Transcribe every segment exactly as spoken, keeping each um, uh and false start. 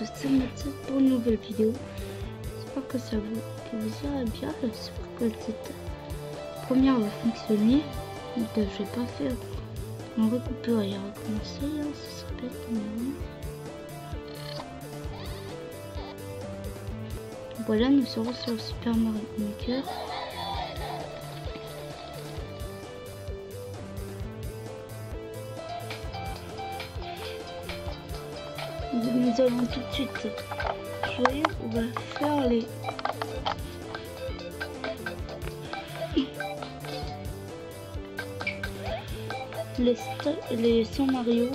c'est Mathieu pour une nouvelle vidéo. J'espère que ça vous, que vous ira bien. J'espère que cette première va fonctionner. Donc je vais pas faire en récupérer et recommencer. Hein, ça serait bête, mais... Voilà, nous serons sur le Super Mario Maker. Nous allons tout de suite jouer. On va faire les les, les cent Mario.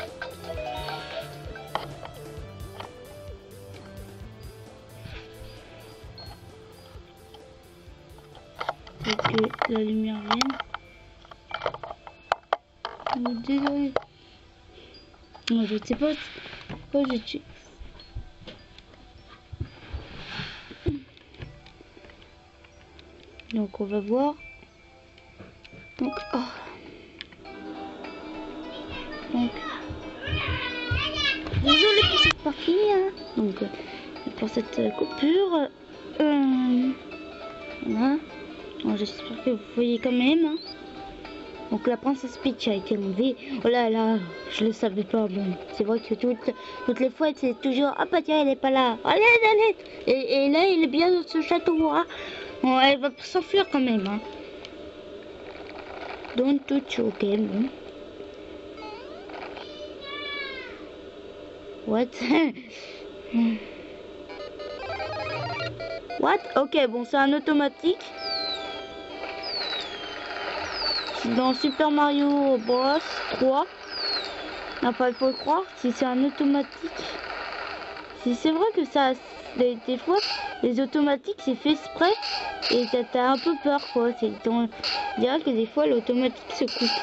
Et que la lumière vienne. Oh, désolé. Moi je sais pas. Oh, je tue. Donc on va voir. Donc oh. Donc désolé pour cette partie. Hein. Donc pour cette euh, coupure. Euh, voilà. Bon, j'espère que vous voyez quand même. Hein. Donc la princesse Peach a été enlevée. Oh là là, je le savais pas. Bon, c'est vrai que toutes, toutes les fois c'est toujours ah bah tiens elle est pas là. Allez, allez. Et, et là il est bien dans ce château. Hein. Bon, elle va s'enfuir quand même. Hein. Don't touch, ok. Bon. What? What? Ok, bon c'est un automatique. Dans Super Mario Bros trois, enfin il faut le croire, si c'est un automatique, si c'est vrai que ça, des, des fois les automatiques c'est fait exprès et t'as un peu peur quoi, c'est on dirait que des fois l'automatique se coupe.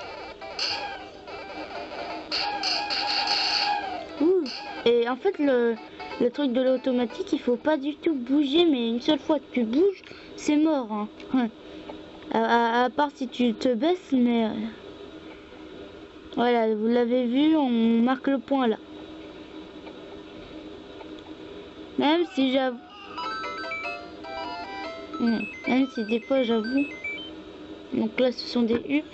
Ouh. Et en fait le, le truc de l'automatique il faut pas du tout bouger, mais une seule fois que tu bouges c'est mort hein. Ouais. À, à part si tu te baisses, mais euh, voilà, vous l'avez vu, on marque le point là. Même si j'avoue, même si des fois j'avoue, donc là ce sont des huppes.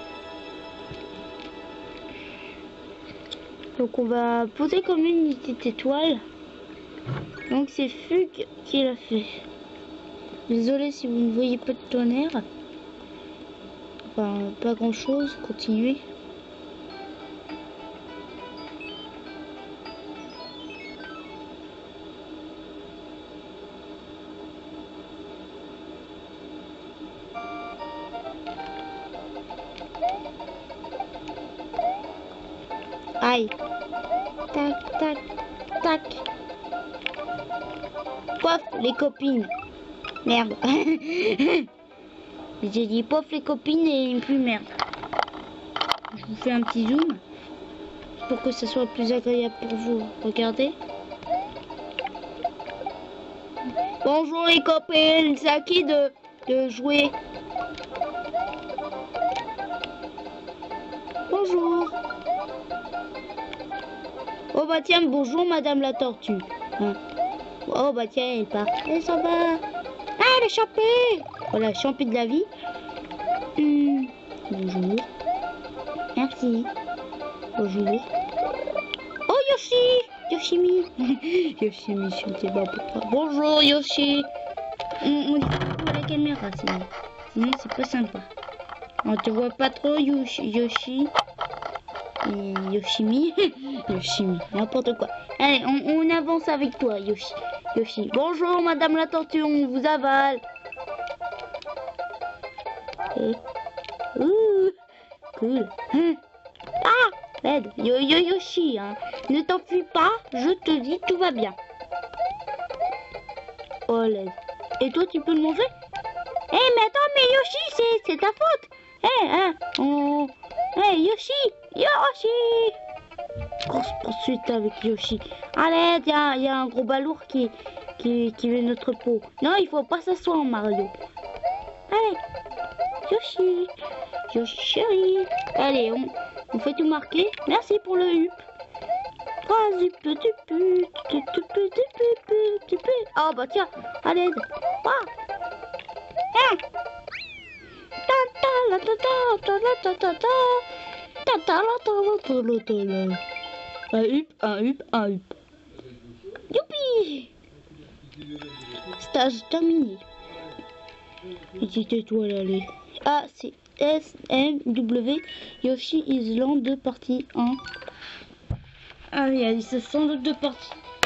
Donc on va poser comme une petite étoile. Donc c'est Fugue qui l'a fait. Désolé si vous ne voyez pas de tonnerre. Enfin, pas grand chose, continuez. Aïe. Tac, tac, tac. Pof, les copines. Merde. J'ai dit pof les copines et plus merde. Je vous fais un petit zoom pour que ce soit plus agréable pour vous. Regardez. Bonjour les copines, c'est à qui de, de jouer? Bonjour. Oh bah tiens, bonjour madame la tortue. Hein. Oh bah tiens, elle part. Elle s'en va. Ah, elle est champée. Voilà, champée de la vie. Hum, bonjour. Merci. Bonjour. Oh Yoshi. Yoshimi. Yoshimi, je ne sais pas pourquoi. Bonjour Yoshi. On, on dit pas la caméra sinon. Sinon c'est pas sympa. On te voit pas trop Yoshi. Yoshi. Et Yoshimi. Yoshimi. N'importe quoi. Allez, on, on avance avec toi Yoshi. Yoshi. Bonjour madame la tortue, on vous avale. Et... Ouh, cool. Hein. Ah, Led, yo yo Yoshi, hein. Ne t'enfuis pas, je te dis, tout va bien. Oh Led. Et toi, tu peux le manger? Eh, hey, mais attends, mais Yoshi, c'est ta faute. Eh, hey, hein, on... Eh, hey, Yoshi, Yoshi. Grosse poursuite avec Yoshi. Allez, il y a, y a un gros balourd qui, qui, qui veut notre peau. Non, il faut pas s'asseoir, Mario. Allez. Yoshi, Yoshi chérie. Allez, on, on fait tout marquer. Merci pour le hup. Vas-y, petit pute, petit petit petit petit. Oh bah tiens, à l'aide. Ah. Ah. Ta ta la ta ta ta la ta ta ta ta ta la ta la ta la ta la. Un hup, un hup, un hup. Youpi! Stage terminé. Petite étoile, allez. Ah, c'est S M W Yoshi Island deux partie un. Allez, allez, ce sont les deux parties.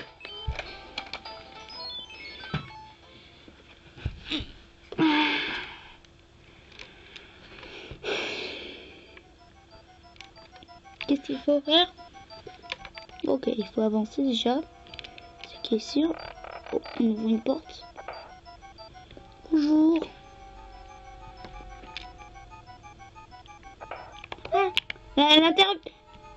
Qu'est-ce qu'il faut faire? Ok, il faut avancer déjà. Ce qui est sûr. Oh, on ouvre une porte. Bonjour. Ah, l'interrupteur.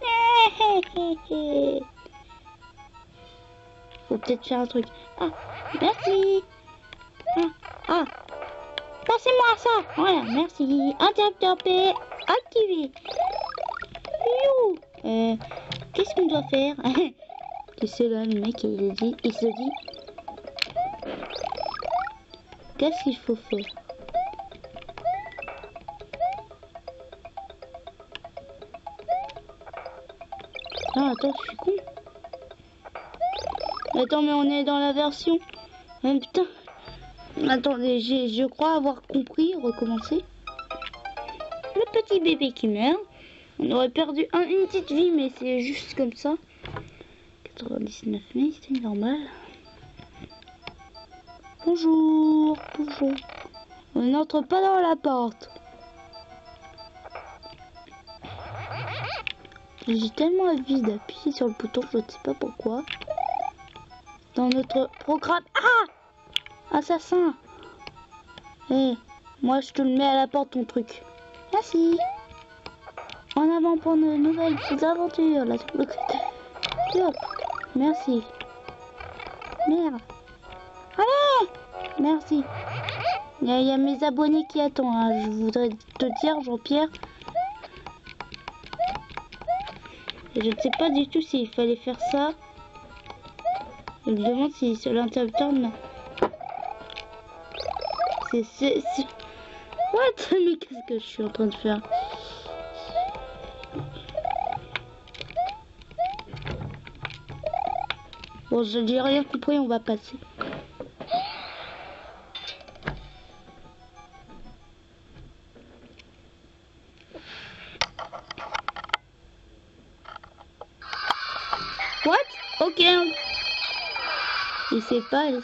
Faut peut-être faire un truc. Ah, merci. Ah, ah. Passez-moi ça. Voilà, merci. Interrupteur P activé. You. Euh, qu'est-ce qu'on doit faire? C'est là le mec, il dit, il se dit. Qu'est-ce qu'il faut faire? Ah, attends, je suis con. Attends, mais on est dans la version. Ah, putain. Attendez, je crois avoir compris. Recommencer. Le petit bébé qui meurt. On aurait perdu un, une petite vie, mais c'est juste comme ça. quatre-vingt-dix-neuf mille, c'est normal. Bonjour, bonjour. On n'entre pas dans la porte. J'ai tellement envie d'appuyer sur le bouton, je ne sais pas pourquoi. Dans notre programme. Ah! Assassin! Eh, hey, moi je te le mets à la porte ton truc. Merci. En avant pour de nouvelles petites aventures. Là, hop. Merci. Merde. Allez! Merci. Il y, y a mes abonnés qui attendent. Hein. Je voudrais te dire, Jean-Pierre. Je ne sais pas du tout s'il fallait faire ça. Je me demande si c'est l'interrupteur. Non. C'est... c'est... What? Mais qu'est-ce que je suis en train de faire? Bon, je n'ai rien compris, on va passer. What? Ok. Il sait pas. Il...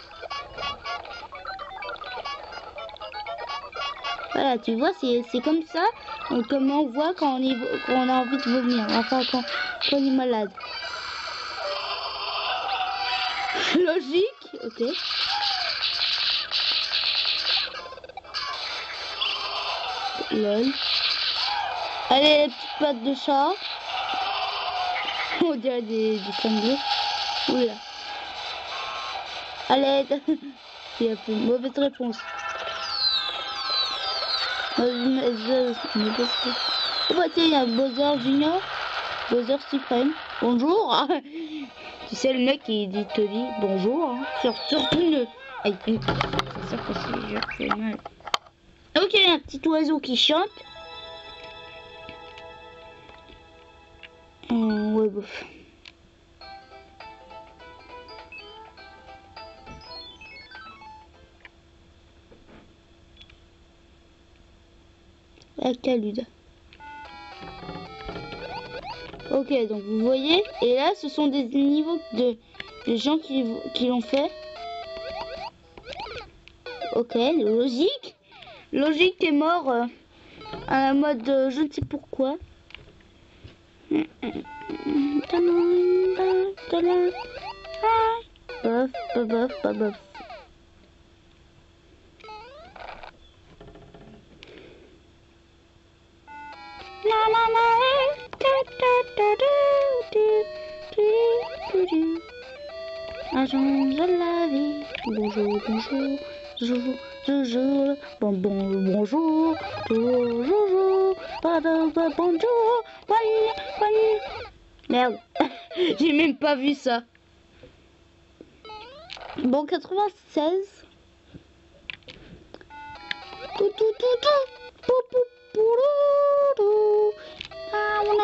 Voilà, tu vois, c'est comme ça, euh, comment on voit quand on, est, quand on a envie de vomir, enfin quand, quand on est malade. Logique, ok. Lol. Allez, les petites pattes de chat. On dirait des, des sangliers. Oula. Allez, il y a une mauvaise réponse. Oh bah tiens, il y a Bowser Junior, Bowser Suprême. Bonjour. Tu sais le mec qui dit, te dit bonjour. Hein. Sur, surtout ne. Aïe, c'est sûr que c'est je fais mal. Ok, un petit oiseau qui chante. Hum, ouais, bof. La calude. Ok, donc vous voyez, et là ce sont des niveaux de, de gens qui, qui l'ont fait. Ok, logique. Logique est mort euh, à la mode euh, je ne sais pourquoi. Bof, bof, bof, bof, bof. Agent de la vie, bonjour, bonjour, bonjour, bonjour, bon, bon, bonjour, bonjour, bonjour, bonjour, bonjour, merde, J'ai même pas vu ça. Bon, quatre-vingt-seize. Tout, tout, tout, tout. Pou, pou, pou, pou, pou. Ah, on a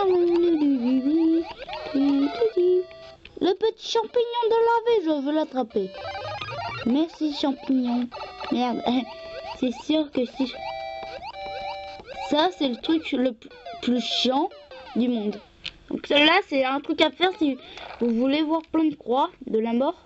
le petit champignon de la vie, je veux l'attraper. Merci champignon. Merde, c'est sûr que si... Ça, c'est le truc le plus chiant du monde. Donc celle-là, c'est un truc à faire si vous voulez voir plein de croix de la mort.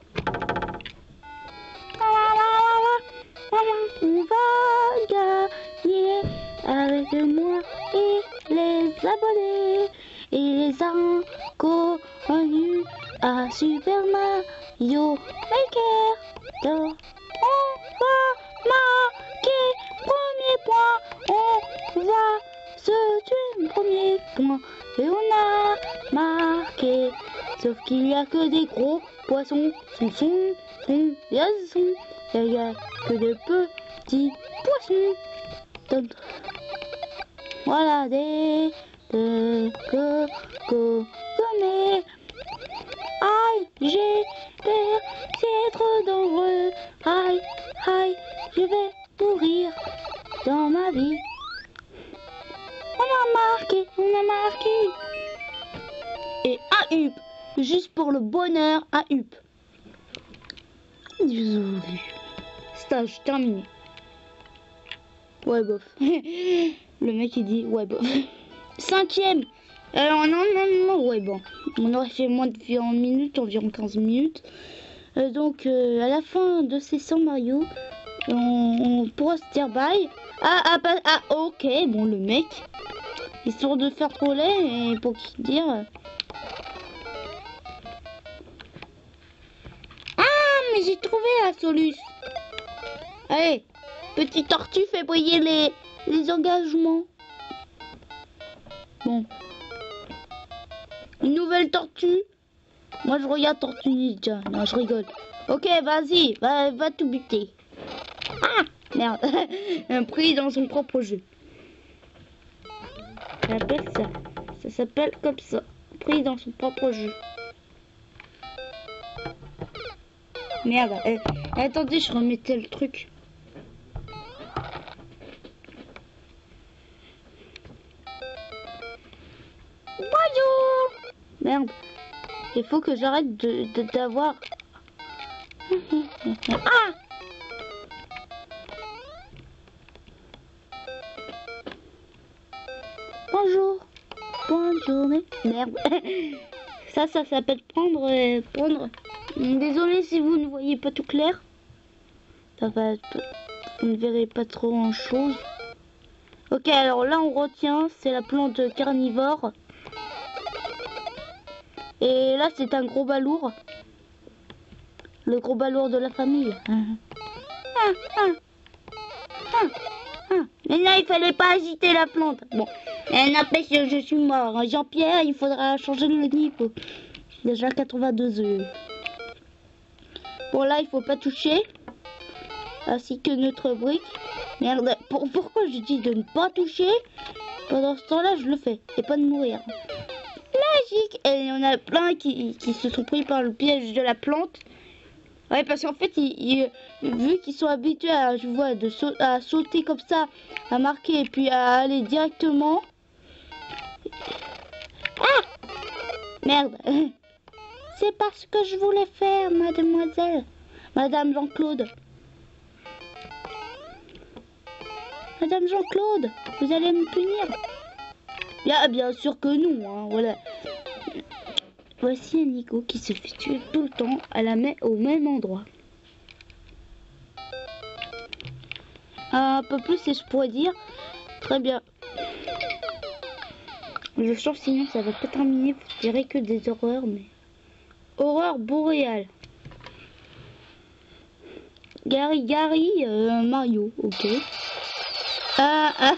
On va gagner avec moi et les abonnés et les inconnus à Super Mario Maker. On va marquer premier point, on va se tuer premier point et on a marqué. Sauf qu'il n'y a que des gros poissons, son son, son, son, il n'y a que des petits poissons. Voilà des de coco gommés. Aïe, j'ai peur, c'est trop dangereux. Aïe, aïe, je vais mourir dans ma vie. On a marqué, on a marqué. Et un up, juste pour le bonheur, un up. Stage terminé. Ouais, bof. Le mec il dit ouais, bof. Cinquième. Alors non, non, non, ouais, bon. On aurait fait moins de vingt minutes, environ quinze minutes. Euh, donc euh, à la fin de ces cent Mario, on, on pourra se dire bye. Ah, ah, bah, ah, ok, bon, le mec, histoire de faire troller et pour qui dire. Ah, mais j'ai trouvé la solution. Allez, petit tortue fait briller les, les engagements. Bon. Une nouvelle tortue. Moi je regarde Tortue Ninja. Non, je rigole. Ok, vas-y, va, va tout buter. Ah, merde. Un prix dans son propre jeu. Ça s'appelle ça. Ça s'appelle comme ça. Pris dans son propre jeu. Merde. Eh, eh, attendez, je remettais le truc. Bonjour. Merde. Il faut que j'arrête de d'avoir. Ah. Bonjour. Bonne journée. Merde. Ça, ça s'appelle prendre, euh, prendre. Désolé si vous ne voyez pas tout clair. Ça va, vous ne verrez pas trop en chose. Ok, alors là on retient, c'est la plante carnivore. Et là c'est un gros balourd. Le gros balourd de la famille. Ah, ah, ah, ah. Mais là il fallait pas agiter la plante. Bon, et n'empêche que je suis mort. Jean-Pierre, il faudra changer le niveau. J'ai déjà quatre-vingt-deux œufs. Bon là il faut pas toucher. Ainsi que notre brique. Merde, pour, pourquoi je dis de ne pas toucher? Pendant ce temps là je le fais. Et pas de mourir. Magique. Et il y en a plein qui, qui se sont pris par le piège de la plante. Ouais, parce qu'en fait, ils, ils, vu qu'ils sont habitués à, je vois, de sau à sauter comme ça, à marquer et puis à aller directement. Ah! Merde. C'est pas ce que je voulais faire, mademoiselle. Madame Jean-Claude. Madame Jean-Claude, vous allez me punir? Là, bien sûr que non, hein, voilà. Voici un Nico qui se fait tuer tout le temps à la même, au même endroit. Un peu plus, si je pourrais dire. Très bien. Je sens sinon ça va pas terminer. Vous direz que des horreurs, mais... Horreur boréale. Gary, Gary, euh, Mario, ok. Ah, ah.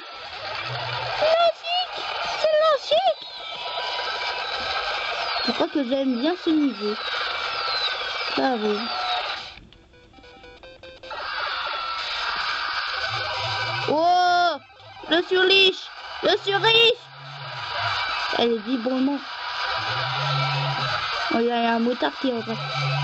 Je crois que j'aime bien ce niveau. Bravo. Oh, le surliche, le surriche. Elle est vibrement. Oh, il y a un motard qui est rentré.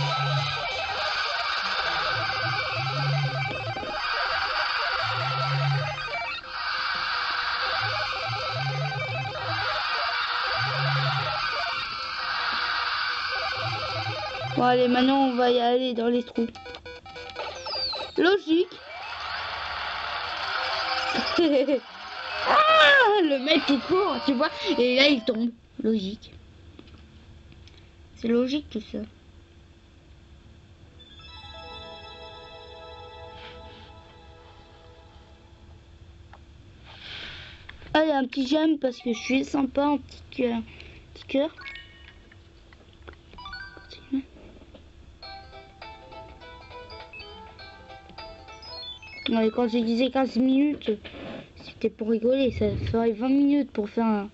Bon allez, maintenant on va y aller dans les trous. Logique. Ah, le mec qui court, tu vois, et là il tombe. Logique. C'est logique tout ça. Allez, un petit j'aime parce que je suis sympa, un petit cœur. Petit cœur. Ouais, quand je disais quinze minutes, c'était pour rigoler. Ça ferait vingt minutes pour faire un...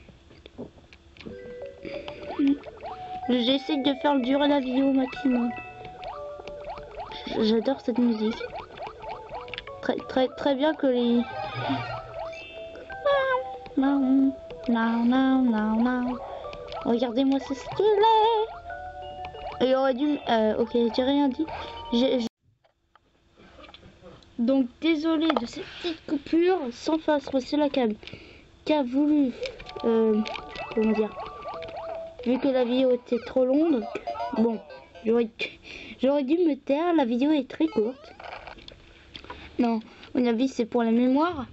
J'essaie de faire durer la vidéo au maximum. J'adore cette musique. Très très très bien que les... Non, non, non, non, non. Regardez-moi ce skelet. Il aurait dû... Euh, ok, j'ai rien dit. J'ai... Donc désolé de cette petite coupure, sans face, c'est la cam qui a voulu, euh, comment dire, vu que la vidéo était trop longue, bon, j'aurais j'aurais dû me taire, la vidéo est très courte. Non, à mon avis c'est pour la mémoire.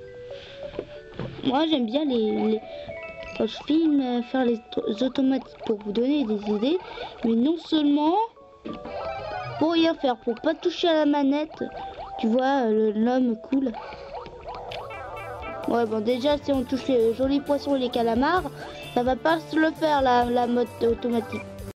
Moi j'aime bien les, les quand je filme, faire les automatiques pour vous donner des idées, mais non seulement pour rien faire, pour pas toucher à la manette. Tu vois, l'homme cool. Ouais, bon, déjà, si on touche les jolis poissons et les calamars, ça va pas se le faire, la, la mode automatique.